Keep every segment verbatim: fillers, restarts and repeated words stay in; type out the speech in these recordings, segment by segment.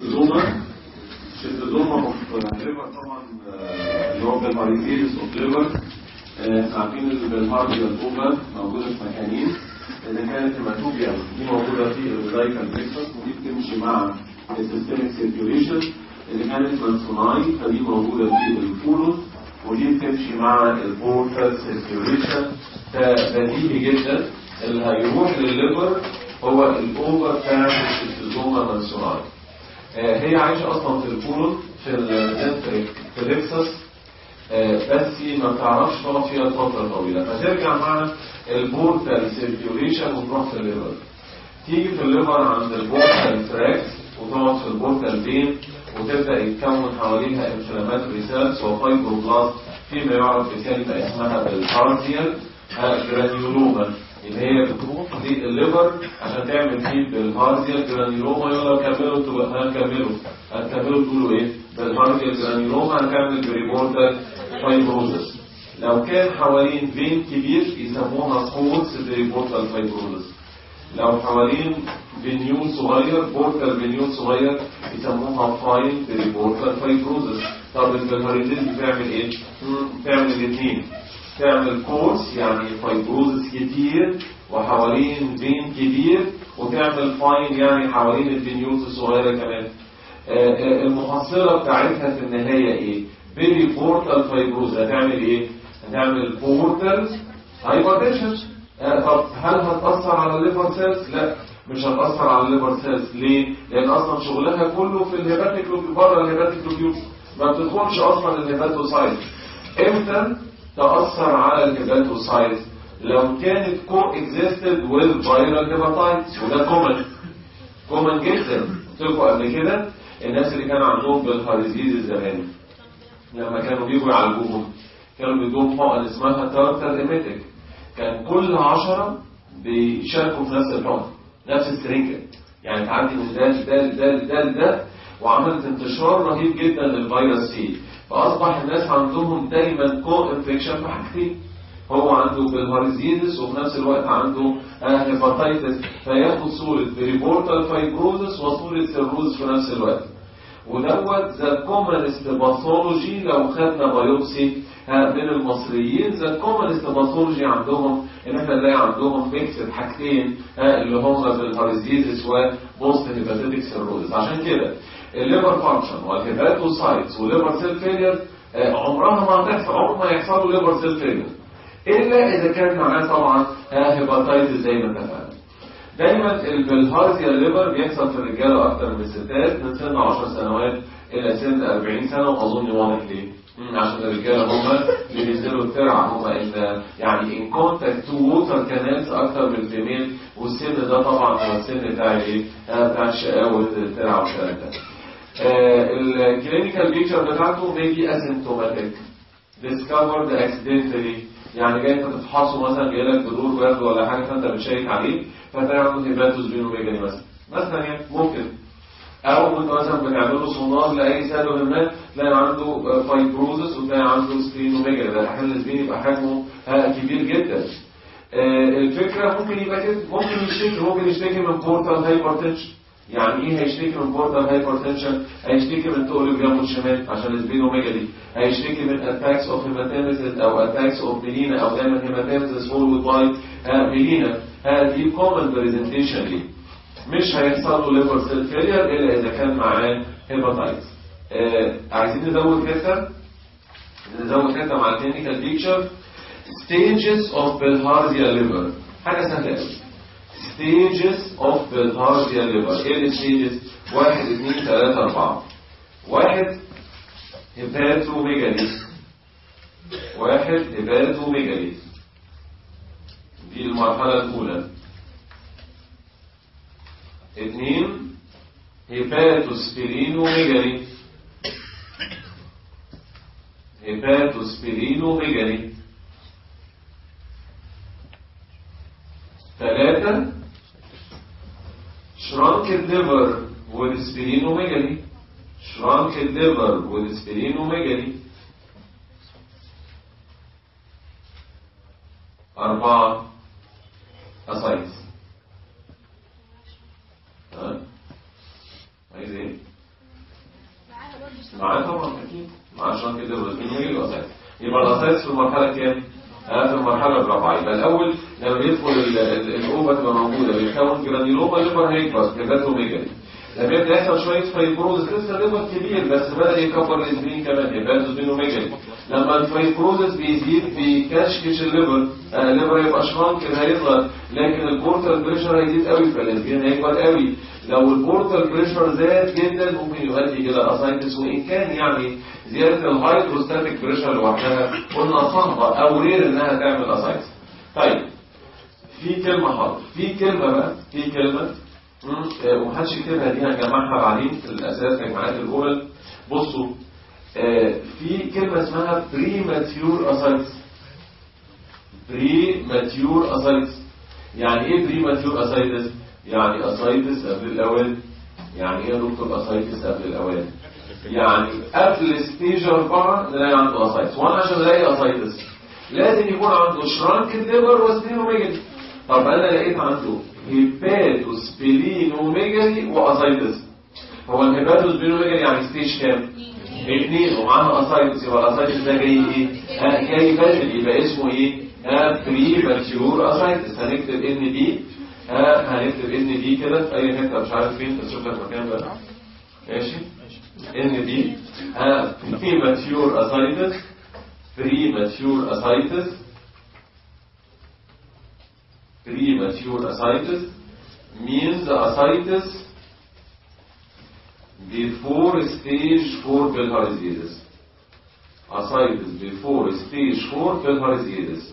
الزوما الزوما اوف ليفر طبعا اللي هو بالهاريزيز اوف ليفر. احنا عارفين ان بالهاريزيز الاوفر موجوده في مكانين. اذا كانت هيماتوبيا دي موجوده في الرايكال بليكسس ودي بتمشي مع السيستميك سيركيوليشن. اذا كانت مانسوناي فدي موجوده في الفولوس ودي بتمشي مع البورتال سيركيوليشن. فبديهي جدا اللي هيروح للليفر هو الاوفر بتاع الزوما مانسوناي. هي عايشه اصلا في الكولون في الانتريك بليكسس، بس ما بتعرفش تقعد فيها فتره طويله فترجع مع البورتال سيركيوليشن وتروح في الليفر. تيجي في الليفر عند البورتال تراكت وتقعد في البورتال فين وتبدا يتكون حواليها انفلاماتوري سيلز وفايبروبلاست فيما يعرف بكلمه اسمها بالهارزيال جرانيولوما اللي هي بتروح للليفر عشان تعمل فيه بالهارزيال جرانيولوما. يلا كملوا تبقى هنكملوا هنكملوا تقولوا ايه؟ بالهارزيال جرانيولوما هنعمل بريبورتال فايبروزس. لو كان حوالين فين كبير يسموها كورس بريبورتال فايبروزس. لو حوالين فينيول صغير بورتال فينيول صغير يسموها فاين بريبورتال فايبروزس. طب البالهارزيز بتعمل ايه؟ بتعمل الاثنين، تعمل كورس يعني فايبروزس كتير وحوالين فين كبير، وتعمل فاين يعني حوالين الفينيولز الصغيره كمان. المحصله بتاعتها في النهايه ايه؟ بيري بورتال فايبروز. هتعمل ايه؟ هتعمل بورتال هايبرتنشن. طب هل هتاثر على الليفر سيلز؟ لا مش هتاثر على الليفر سيلز. ليه؟ لان اصلا شغلها كله في الهيباتيك لوبيول، بره الهيباتيك لوبيول ما بتدخلش اصلا الهيباتوسايت. امتى تأثر على الهيباتوسايت؟ لو كانت كو اكزيستد والفيرال هيباتايتس، وده كومن كومن جدا. قلت لكم قبل كده الناس اللي كان عندهم بالهارزيز زمان لما كانوا بيجوا يعالجوهم كانوا بيدوهم حقن اسمها تارتر ايميتيك. كان كل عشرة بيشاركوا في نفس الحقن نفس السرنجة، يعني تعدي من ده لده لده لده لده، وعملت انتشار رهيب جدا للفيروس سي. فاصبح الناس عندهم دايما كو انفكشن في حاجتين، هو عنده بالهارزيز وفي نفس الوقت عنده هيباتايتس، فياخد صوره بريبورتال فايبروزس وصوره سيروز في نفس الوقت. ودوت ذا كومنست باثولوجي. لو خدنا بايوبسي من المصريين ذا كومنست باثولوجي عندهم ان احنا نلاقي عندهم ميكس حاجتين اللي هم بالهارزيز وبوست هيباتيتك سيروز. عشان كده الليفر فانكشن والهيباتوسايتس والليفر سيل فيلير عمرها ما هتحصل، عمر ما يحصل له ليفر سيل فيلير الا اذا كان معاه طبعا هيباتايتس زي ما اتفقنا. دايما البالهارزيال ليفر بيحصل في الرجاله اكتر من الستات من سن عشر سنوات الى سن أربعين سنه، واظن واضح ليه؟ عشان الرجاله هم اللي بينزلوا الترعه، هم يعني ان كونتاكت تو ووتر كانالز اكتر من الفيميل، والسن ده طبعا هو السن بتاع ايه؟ بتاع الشقاوه الترعه والكلام ده. الكلينيكال بيكتشر بتاعته ميبي اسيمتوماتيك ديسكفرد اكسيدنتالي، يعني جاي انت تفحصه مثلا جاي لك بدور برد ولا حاجه فانت بتشيك عليه فتلاقي عنده هيباتوس بينوميجاني مثلا مثلا يعني ممكن، او انت مثلا بتعمل له سونار لاي سبب ما تلاقي عنده فايبروزس وتلاقي عنده سبلينوميجاني. ده الحل السبلين يبقى حجمه كبير جدا. الفكره ممكن يبقى كده، ممكن يشتكي ممكن يشتكي من بورتال هايبرتنشن. يعني ايه هيشتكي من بورتال هايبرتنشن؟ هيشتكي من تقلب جنبه الشمال عشان السبلينوميجاني، هيشتكي من اتاكس اوف هيماتيمسيس او اتاكس اوف ميلينا، او دايما هيماتيمسيس فولود باي ميلينا. هذه كومن بريزنتيشن ليه. مش هيحصل له ليفر سيل فيلير الا اذا كان معاه هيباتايتس. آه عايزين نزود حته نزود حته مع الكلينيكال بيكتشر. stages of bilharzia liver حاجه سهله قوي. stages of bilharzia liver ايه الستيجز؟ واحد اثنين ثلاثة أربعة. واحد هيباتوميجالي، واحد هيباتوميجالي دي المرحله الاولى. اثنين هيباتوسبلينوميجالي، هيباتوسبلينوميجالي. ثلاثة shrunken liver with splenomegaly، shrunken liver with splenomegaly. أربعة ascites. ها؟ عايز ايه؟ معاه طبعا اكيد معاه شرانك الليفر سبلينوميجالي واسايتس. يبقى الاسايتس في المرحله كام؟ ها في المرحله الرابعه. يبقى الاول لما بيدخل الاوفا تبقى موجوده بيتكون جرانيولوما ليفر هيكبر هيباتوميجالي. لما يبدا يحصل شويه فايبروزس لسه الليفر كبير بس بدا يكبر الاسبرين كمان هيباتوميجالي. لما الفايبروزس بيزيد بيكشكش الليفر آه الليفر يبقى شرانك هيصغر لكن البورتال بريشر هيزيد قوي فالاسبرين هيكبر قوي. لو البورتال بريشر زاد جدا ممكن يؤدي الى اسايتس وان كان يعني زياده الهايدروستاتيك بريشر لوحدها قلنا صعبه او رير انها تعمل اسايتس. طيب في كلمه حاضر في كلمه بقى في كلمه ومحدش يكتبها دي هنجمعها بعدين في الاساس تجمعات الاولى. بصوا آه في كلمه اسمها بريماتيور اسايتس. بريماتيور اسايتس يعني ايه بريماتيور اسايتس؟ يعني اسايتس قبل الاوان. يعني ايه يا دكتور اسايتس قبل الاوان؟ يعني قبل ستيج أربعة نلاقي عنده اسايتس. وانا عشان الاقي اسايتس لازم يكون عنده شرانك الليفر وسبلينوميجالي. طب انا لقيت عنده هيباتوسبلينوميجالي واسايتس. هو الهيباتوسبلينوميجالي يعني ستيج كام؟ اثنين ومعاها اسايتس. يبقى الاسايتس ده جاي ايه؟ ها جاي بدري يبقى اسمه ايه؟ ها بريماتيور اسايتس. هنكتب ان دي ها هنكتب ان دي كده في اي حته مش عارف فين بس شوف لك مكان بقى. ماشي؟ ان دي ها بريماتيور اسايتس. بريماتيور اسايتس premature ascites means ascites before stage four bilharzitis. Ascites before stage four bilharzitis.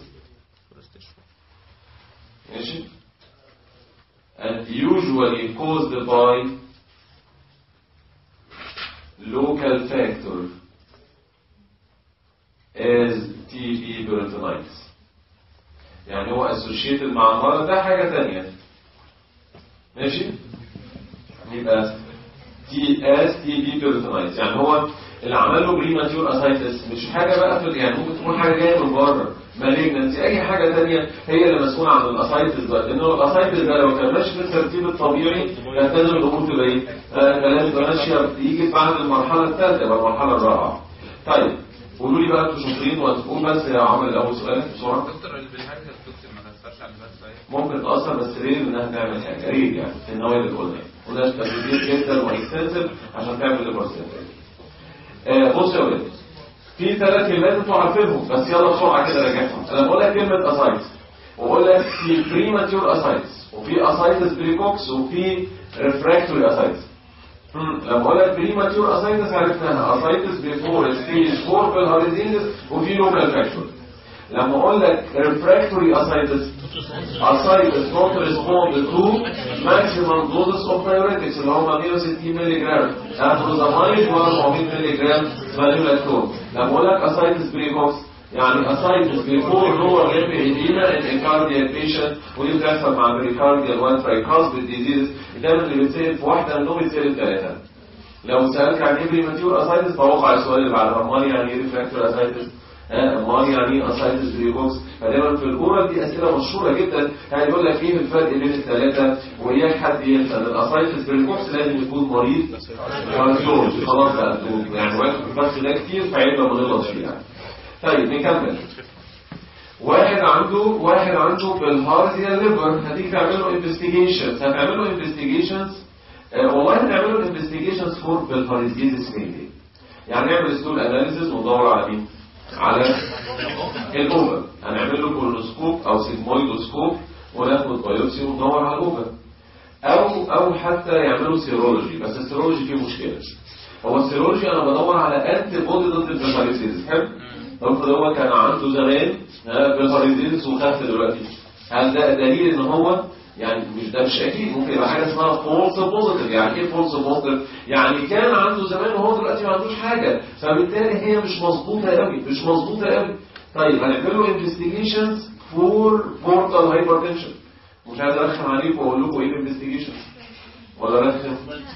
ماشي؟ And usually caused by local factor as T B peritonitis. يعني هو associated مع المرض ده حاجة تانية. ماشي؟ يبقى تي اس تي بي بيرتونايتس يعني هو اللي عمل له بريماتيور اسايتس مش حاجة بقى في يعني ممكن تكون حاجة جاية من بره مالجنسي اي حاجة تانية هي اللي مسؤولة عن الاسايتس ده. لانه الاسايتس ده لو كان ماشي في الترتيب الطبيعي كانت لازم الامور تبقى ايه؟ لازم تبقى ماشية يجي بعد المرحلة الثالثة يبقى المرحلة الرابعة. طيب قولوا لي بقى انتوا شاطرين وهتقول بس يا عمر الاول سؤال بسرعة. دكتور اللي بالحاجة الدكتور ما تأثرش على البث صحيح؟ ممكن تأثر بس رير انها تعمل حاجة رير يعني في النوعية اللي قلنا قلنا تدريبية جدا واكستنسيف عشان تعمل ليبرسنت. آه بص يا ولاد في ثلاث كلمات انتوا عارفينهم بس يلا بسرعة كده راجعهم. انا بقول لك كلمة اسايتس واقول لك في بريماتيور اسايتس وفي اسايتس بريكوكس وفي ريفراكتوري اسايتس. لما اقول لك بريماتيور اسايتس عرفناها اسايتس بيفور ستيج فور بالهاريزينز وفي لوكال فاكتور. لما اقول لك refractory ascites ascites not respond to maximum doses of diuretics اللي هم مية وستين مللي جرام افروزامايد و أربعمية مللي جرام فاليولاكتون. لما اقول لك ascites precox يعني ascites before lower limb edema in a cardiac patient ودي بتحصل مع pericardial one tricuspid disease. دايما اللي بيتسال في واحده منهم بيتسال ثلاثه. لو سالك عن ايه بريماتيور اسايتس توقع السؤال اللي بعده امال يعني ايه ريفراكتوري اسايتس؟ امال يعني ايه اسايتس بريكوكس؟ فدايما في الاورال دي اسئله مشهوره جدا يعني يقول لك ايه الفرق بين الثلاثه واياك حد ينسى ان الاسايتس بريكوكس لازم يكون مريض كارديولوجي خلاص بقى يعني واخد الفرق ده كتير فعيب ما نغلطش فيه يعني. طيب نكمل. واحد عنده واحد عنده بالهارزيا ليفر هتيجي تعمل له انفستيجيشنز هتعمل له انفستيجيشنز آه والله هنعمل له انفستيجيشنز فور بالهارزيزيس مينلي. يعني نعمل ستول اناليسيس وندور على مين؟ على الاوفر. هنعمل له كولونوسكوب او سيجمويدوسكوب وناخد بايوبسي وندور على الاوفر او او حتى يعملوا سيرولوجي. بس السيرولوجي فيه مشكله. هو السيرولوجي انا بدور على انتي بودي ضد البلهارزيزيس. حلو. افرض هو كان عنده زمان بلهارزيزيس وخف دلوقتي هل ده دليل ان هو يعني مش ده مش اكيد ممكن يبقى حاجه اسمها فولس بوزيتيف. يعني ايه فولس بوزيتيف؟ يعني كان عنده زمان وهو دلوقتي ما عندوش حاجه فبالتالي هي مش مظبوطه قوي مش مظبوطه قوي. طيب هنعمل له انفستيجيشنز فور بورتال هايبرتنشن. مش عايز ارخم عليكم واقول لكم ايه الانفستيجيشن ولا رخم؟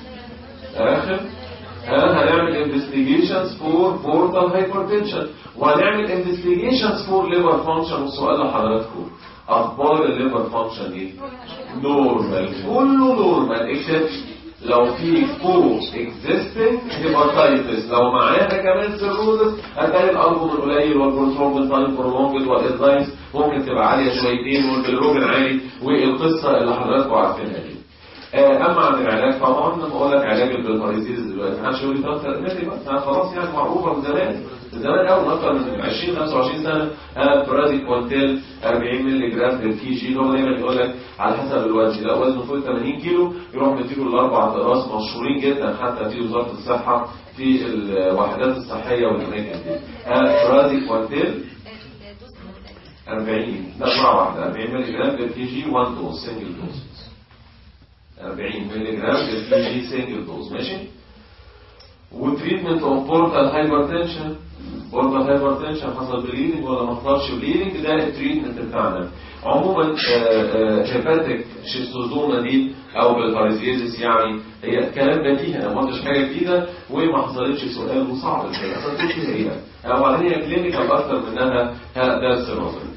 رخم؟ ها هنعمل انفستيجيشنز فور بورتال هايبرتنشن وهنعمل انفستيجيشنز فور ليفر فانكشن. والسؤال لحضراتكم اخبار الليفر فانكشن ايه؟ نورمال كله نورمال اكسبت لو في كو اكزيستنج هيباتايتس لو معاها كمان سيروزس هتلاقي الالبومين قليل والبروترومبين تايم برولونجد والانزيمز ممكن تبقى عاليه شويتين والبيلروبين عالي والقصه اللي حضراتكم عارفينها دي. اما عن العلاج طبعا لما اقول لك علاج البلهارسيز دلوقتي محدش يقول لي ثلاث كلمات بس خلاص يعني معروفه من زمان من زمان قوي من اكثر من عشرين خمسة وعشرين سنه. انا برازيكونتيل أربعين مللي جرام بالكي جي هو دايما يقول لك على حسب الوزن لو وزنه فوق ثمانين كيلو يروح مديله الاربع اقراص مشهورين جدا حتى في وزاره الصحه في الوحدات الصحيه والاماكن دي. انا برازيكونتيل أربعين ده مره واحده أربعين مللي جرام بالكي جي واحد دوز سنجل دوز أربعين مللي جرام بالكي جي سنجل دوز ماشي. وتريتمنت اوف بورتال هايبرتنشن بورتال هايبرتنشن حصل بليدنج ولا ما حصلش بليدنج ده التريتمنت بتاعنا. عموما هيباتيك شيستوزوما دي او بالهارزيزيس يعني هي كلام بديهي انا ما قلتش حاجه جديده وما حصلتش سؤال وصعب الحقيقه اصلا هي او هي كلينيكال اكتر منها ده السيروزس.